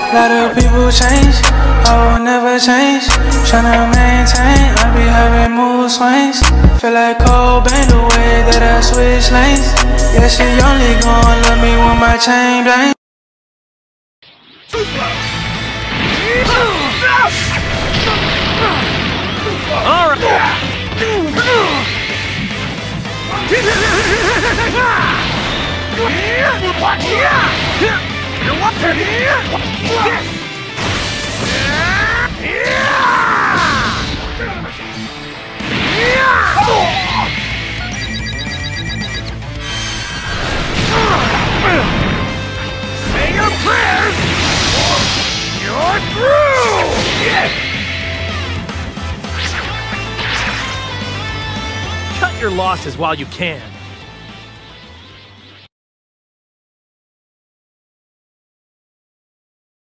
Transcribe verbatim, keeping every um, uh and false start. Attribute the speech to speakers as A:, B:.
A: Lot of people change, I will never change. Tryna maintain, I be having mood swings. Feel like Cobain the way that I switch lanes. Yeah, she only gon' love me when my chain blank.
B: Alright. Say your prayers! You're through! Cut your losses while you can.